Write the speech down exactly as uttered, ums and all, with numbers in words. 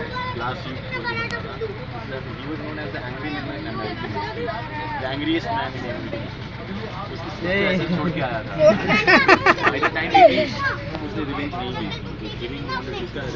Class youth बोल के बनता था. He was known as the angry man in American history, the angriest man in American history. उसकी sister ऐसे छोड़ के आया था. By the time he reached, उसने रिवेंज नहीं ली थी. Giving